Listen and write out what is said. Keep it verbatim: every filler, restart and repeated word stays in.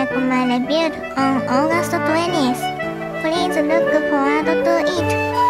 type my debut on August twentieth. Please look forward to it.